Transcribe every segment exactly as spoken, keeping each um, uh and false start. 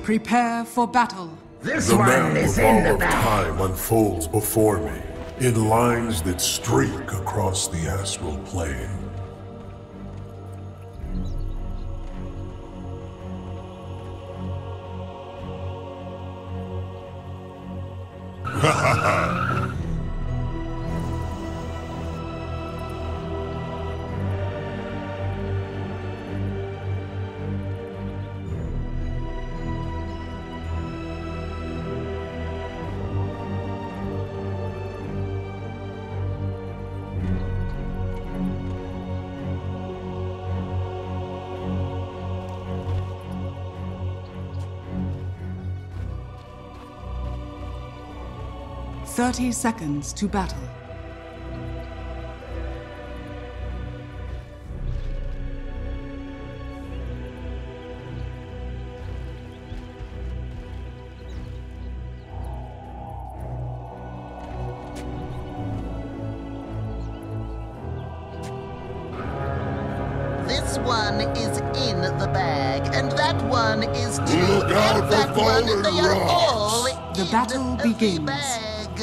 Prepare for battle. This The one map is of in all the of back. time unfolds before me, in lines that streak across the astral plane. Ha ha ha! Thirty seconds to battle. This one is in the bag, and that one is too. Look out and for that one, fallen they are rocks. all The in battle the begins. bag.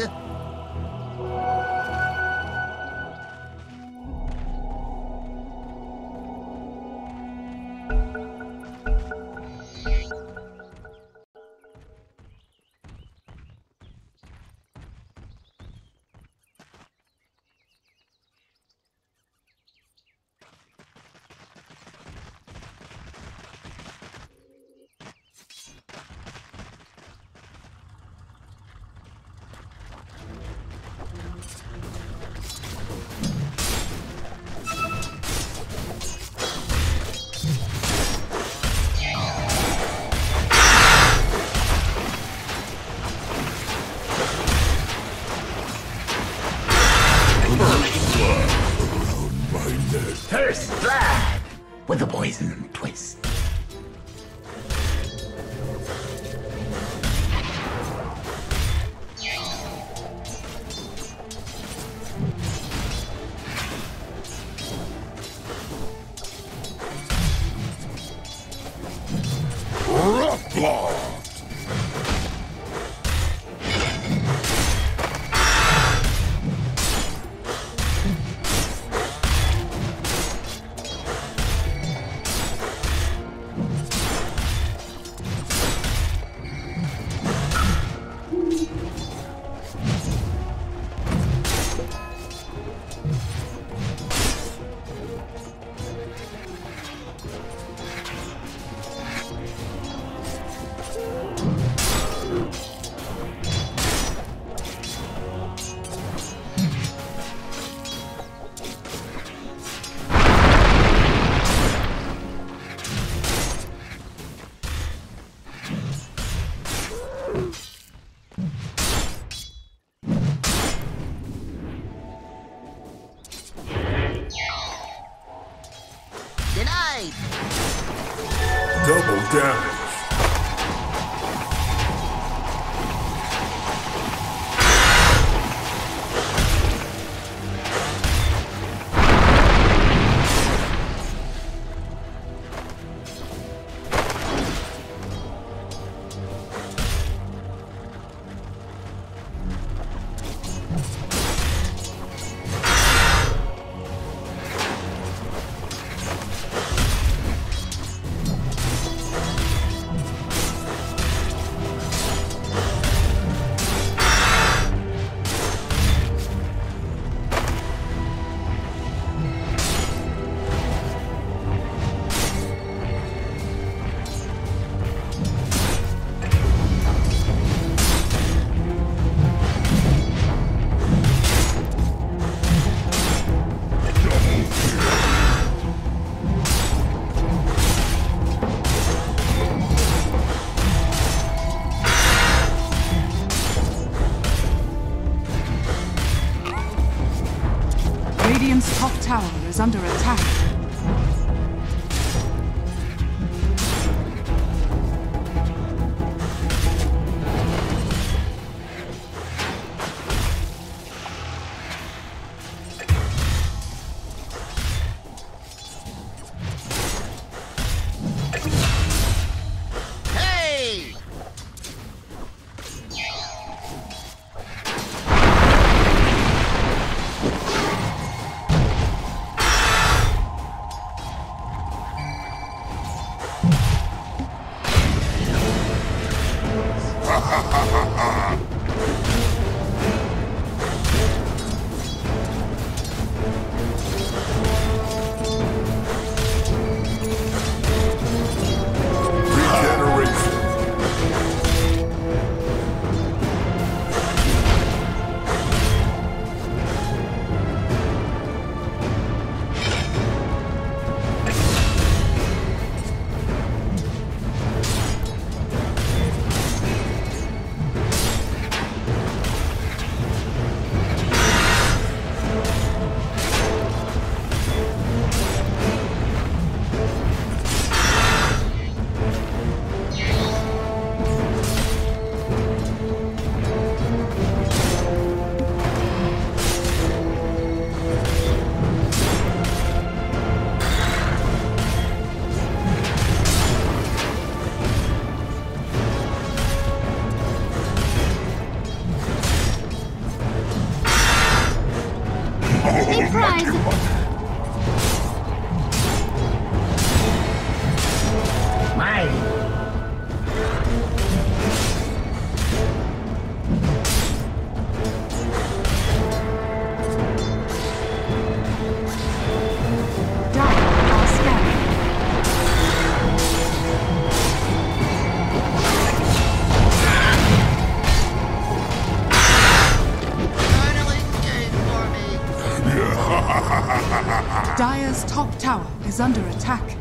First blood with a poison twist. Rough blood! Denied. Double damage. Radiant's top tower is under attack. Hey! Dire's top tower is under attack.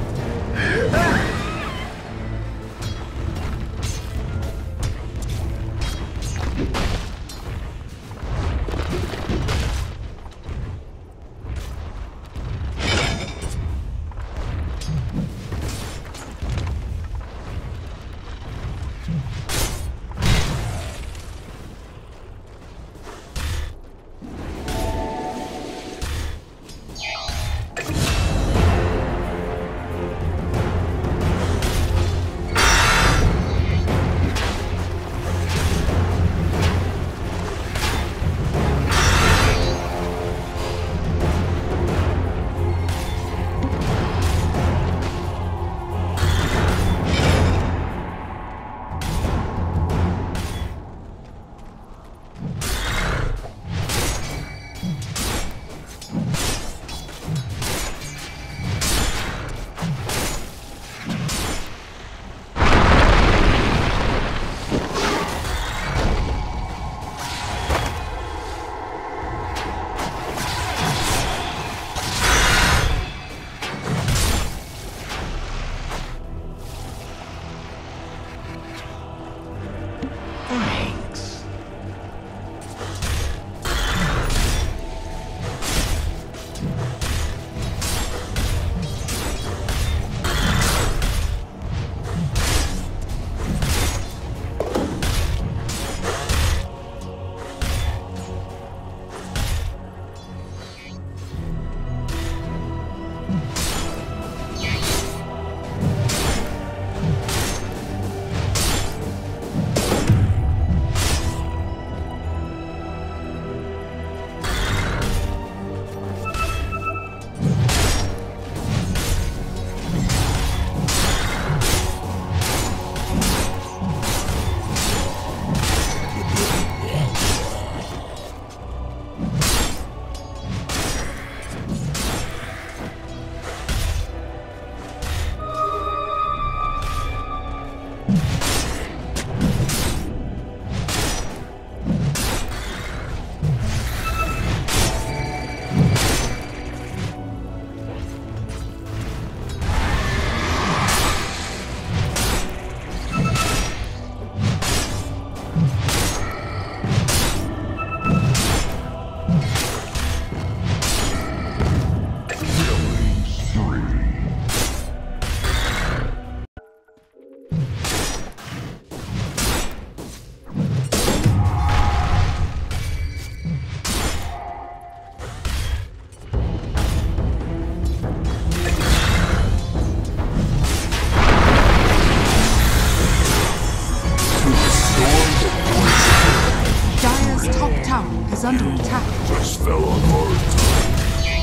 Is under attack. Just fell on hard times.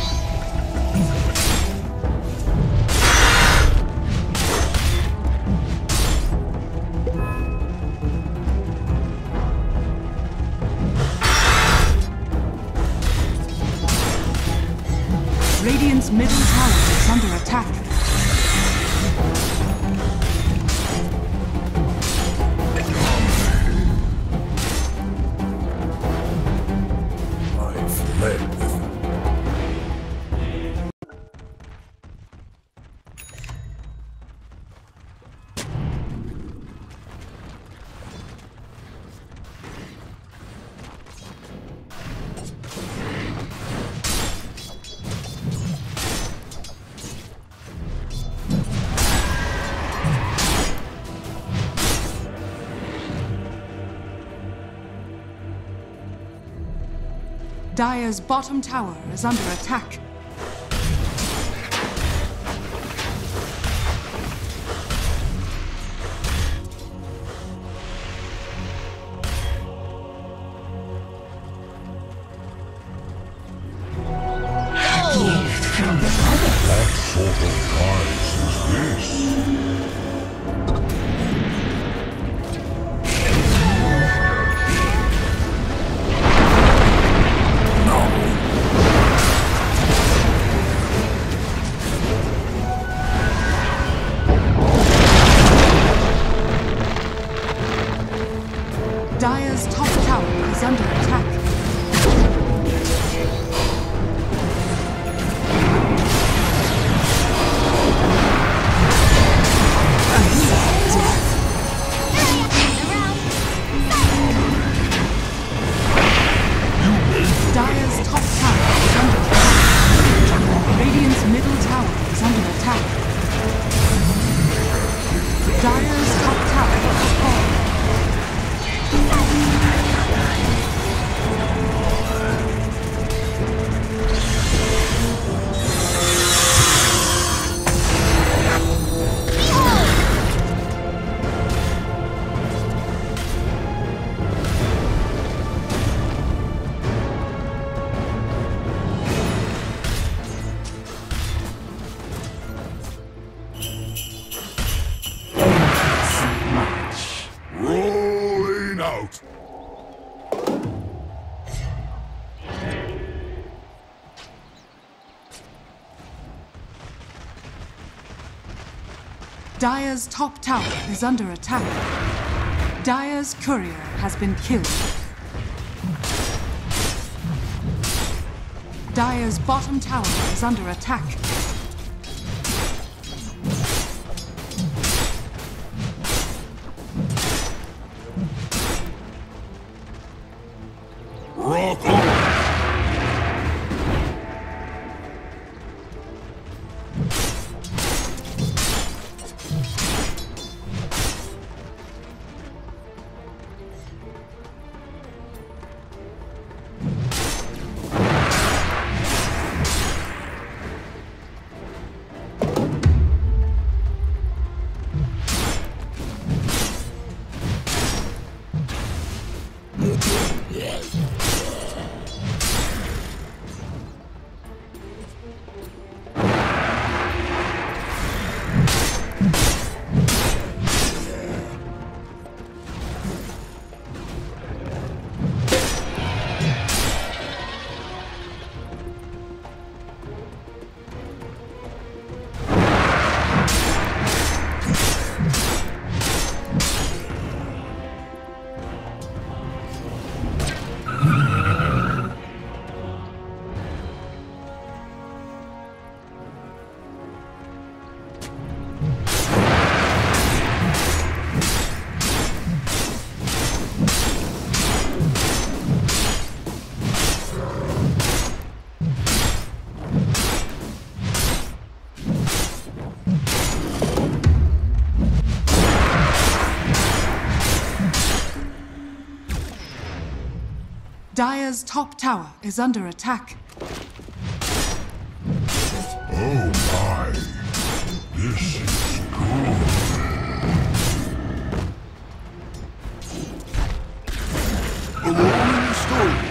Radiant's middle tower is under attack. Dire's bottom tower is under attack. What sort of prize is this? Dire's top tower is under attack. Dire's top tower is under attack. Radiant's middle tower is under attack. Dire's top tower is fallen. Rolling out. Dire's top tower is under attack. Dire's courier has been killed. Dire's bottom tower is under attack. Rock on. Dire's top tower is under attack. Oh my. This is good. A rolling story.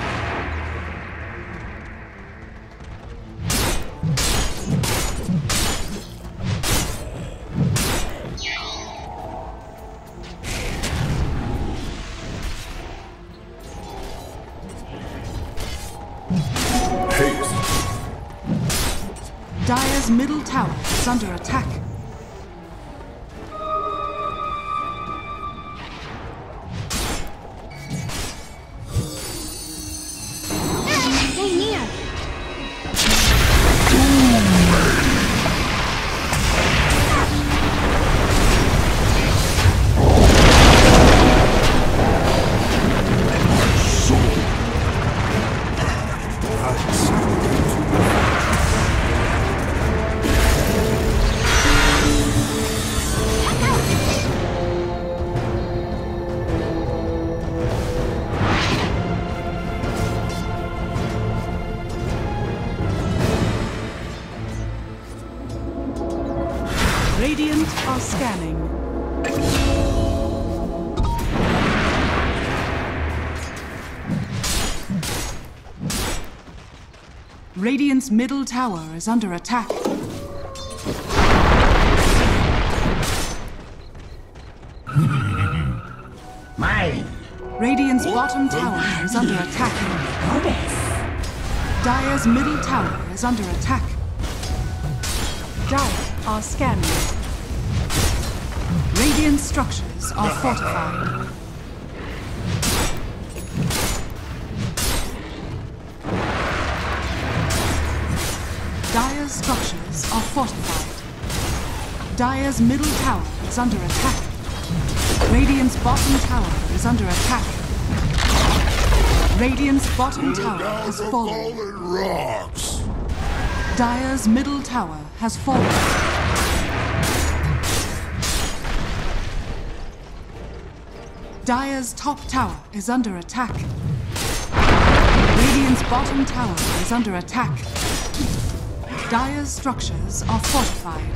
Dire's middle tower is under attack. Stay near. Radiant are scanning. Radiant's middle tower is under attack. Mine. Radiant's bottom tower is under attack. Dire's middle tower is under attack. Dire are scanning. Radiant structures are fortified. Dire's structures are fortified. Dire's middle tower is under attack. Radiant's bottom tower is under attack. Radiant's bottom tower has fallen. Rocks. Dire's middle tower has fallen. Dire's top tower is under attack. Radiant's bottom tower is under attack. Dire's structures are fortified.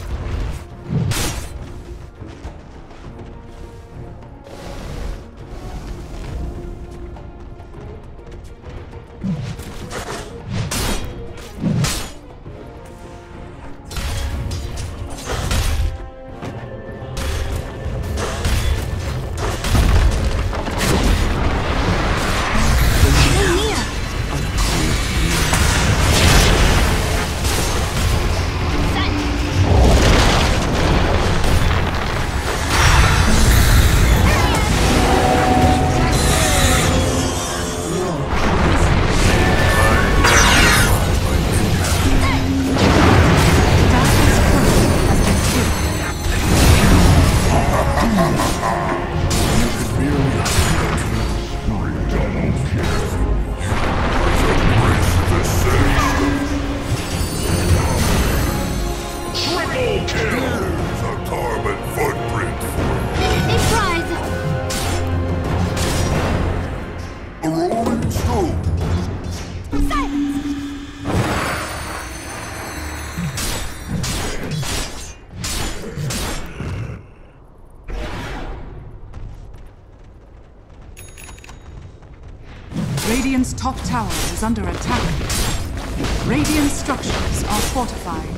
Radiant's top tower is under attack. Radiant structures are fortified.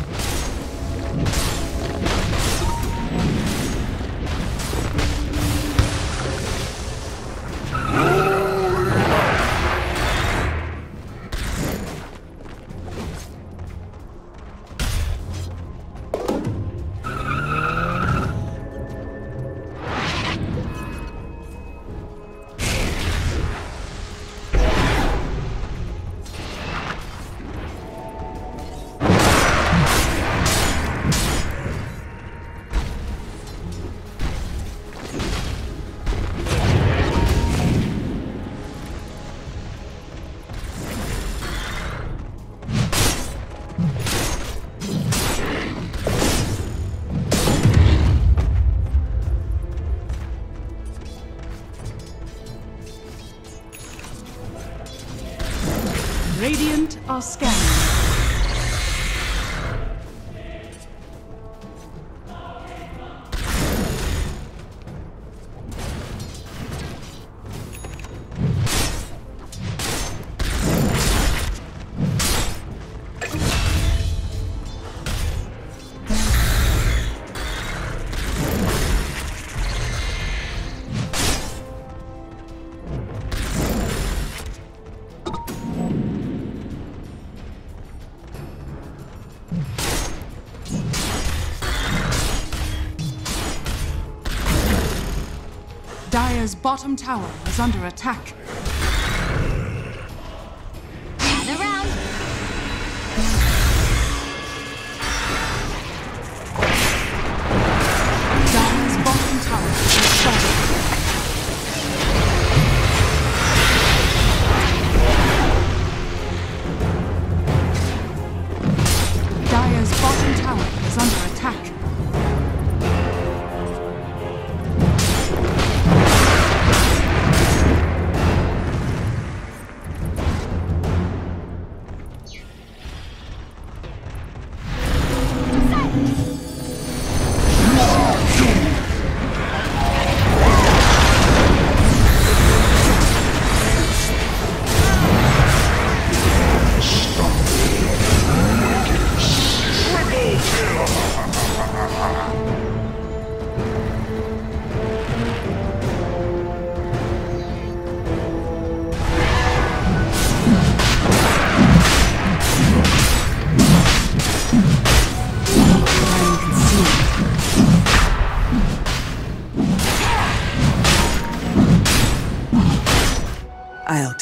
Radiant are scanning. Dire's bottom tower is under attack. Gather round. Dire's bottom tower is falling. Dire's bottom tower is under attack.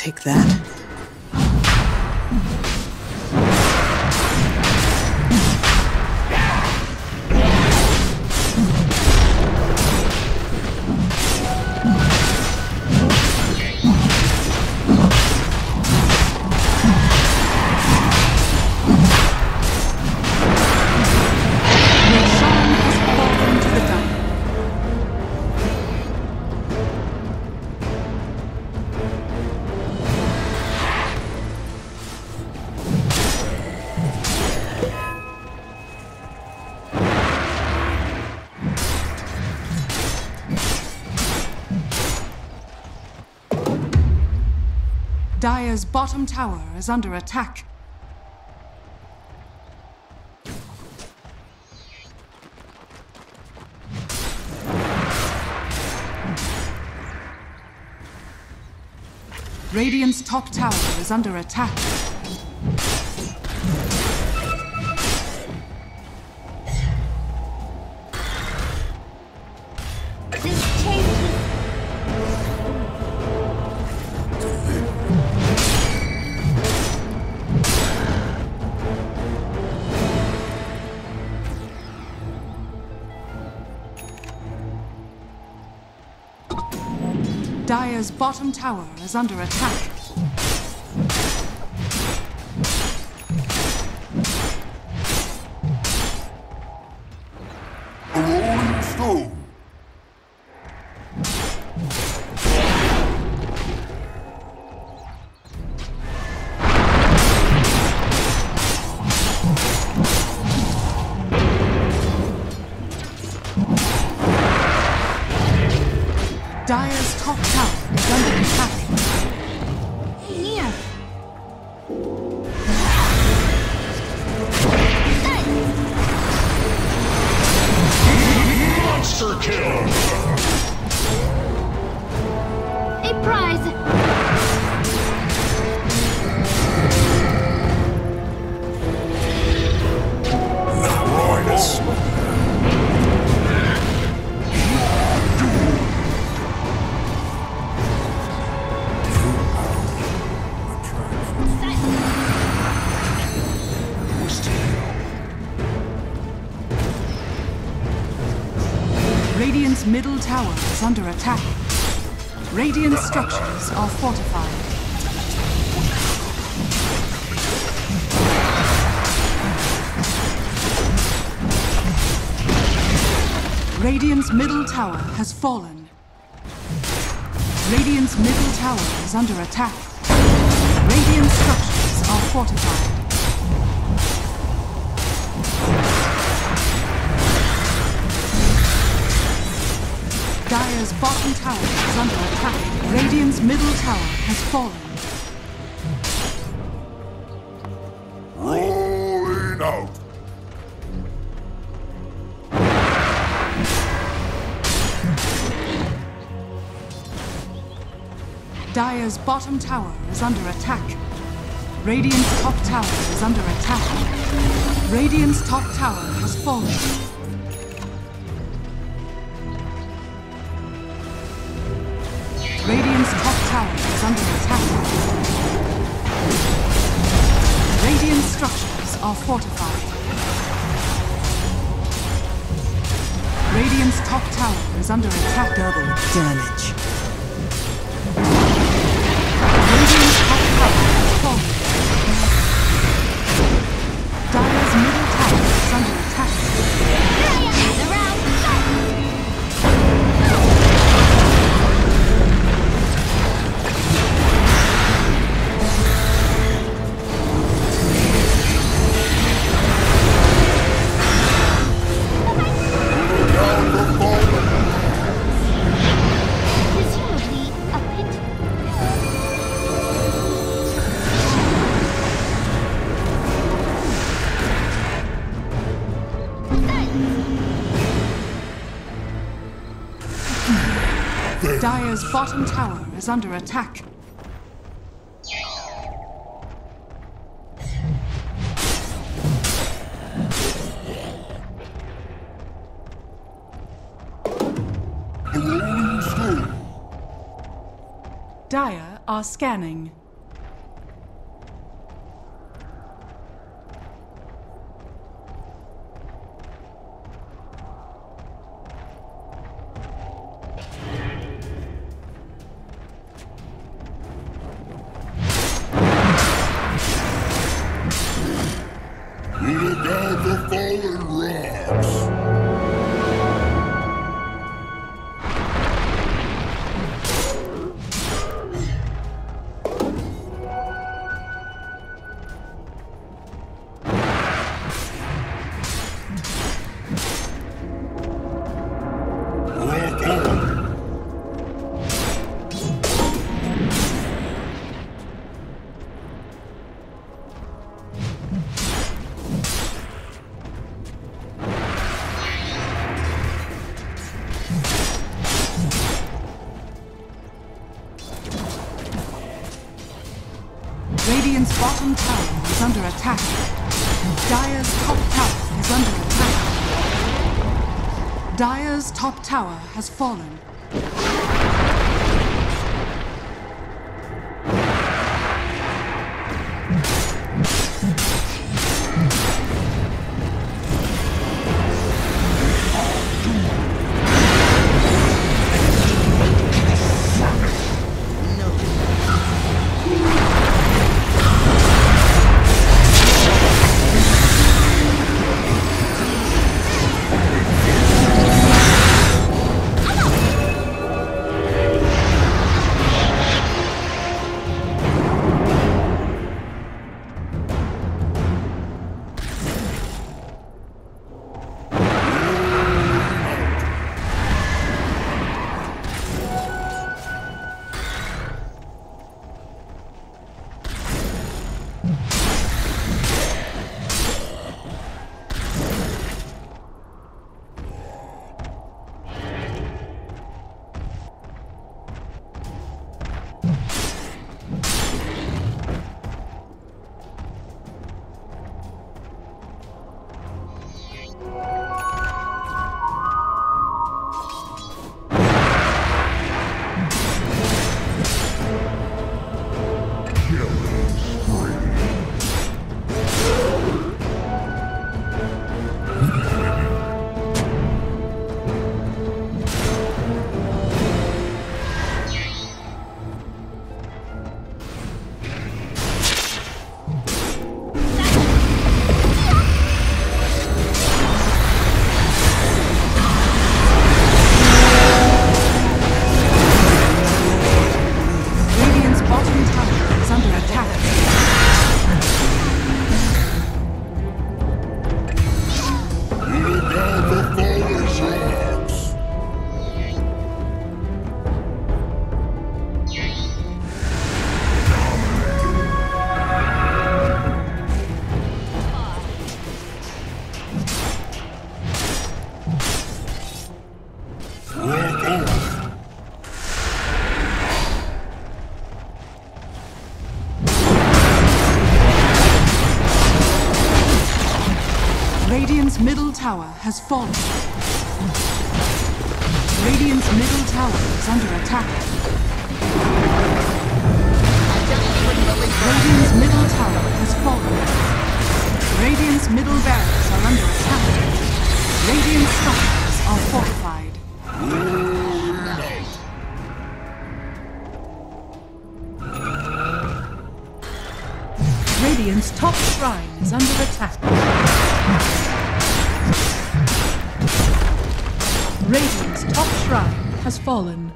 take that. Dire's bottom tower is under attack. Radiant's top tower is under attack. This changes. Dire's bottom tower is under attack. A rolling stone. Dire's top tower is under attack. Here. Monster kill. A prize. Royus. Radiant's middle tower is under attack. Radiant structures are fortified. Radiant's middle tower has fallen. Radiant's middle tower is under attack. Radiant structures are fortified. Dire's bottom tower is under attack. Radiant's middle tower has fallen. Rolling out. Dire's bottom tower is under attack. Radiant's top tower is under attack. Radiant's top tower has fallen. Radiant's top tower is under attack. Radiant structures are fortified. Radiant's top tower is under attack. Double damage. Radiant's top tower has fallen. Dire's middle tower is under attack. The round starts. Presumably a pit. Dire's bottom tower is under attack. Dire are scanning. Look out the fallen rocks! Rock on! Radiant's bottom tower is under attack. Dire's top tower is under attack. Dire's top tower has fallen. Radiant's middle tower has fallen. Radiant's middle tower is under attack. Radiant's middle tower has fallen. Radiant's middle barracks are under attack. Radiant structures are fortified. Radiant's top shrine is under attack. Radiant's top shrine has fallen.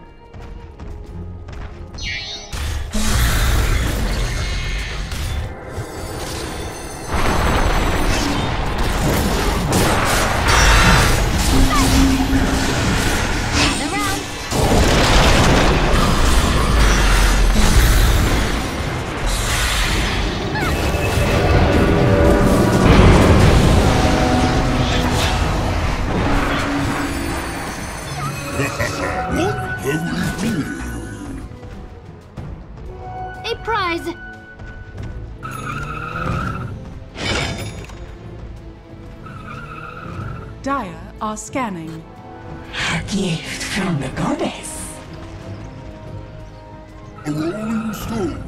A prize! Dire are scanning. A gift from the goddess. A rolling stone.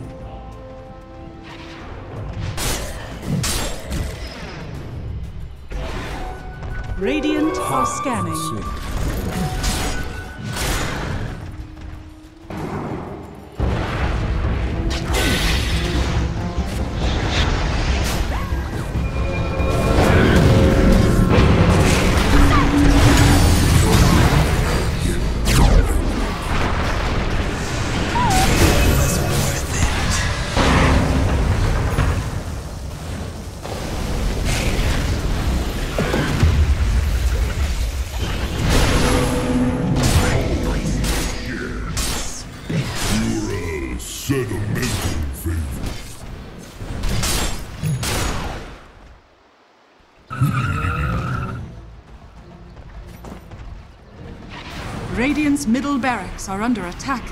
Radiant are scanning. Sentimental favor. Radiant's middle barracks are under attack.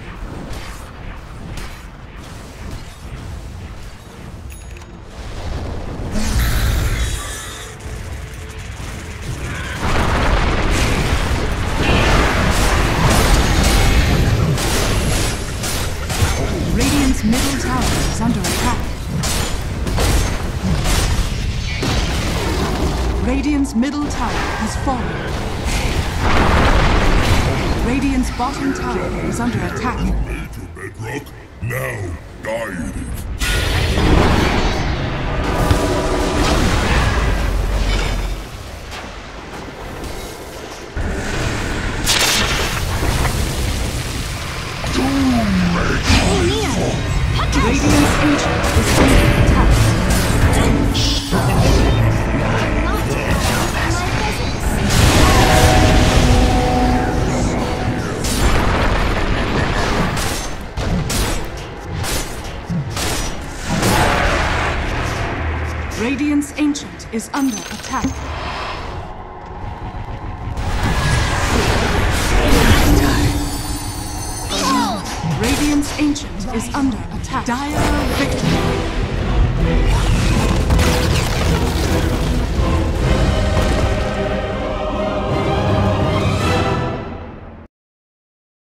Radiant's middle tower is under attack. Radiant's middle tower has fallen. Radiant's bottom tower is under attack. Major bedrock, now guide it. Radiant's ancient is under attack. Radiant's ancient is under attack. Radiant's ancient is under attack. Dire victory.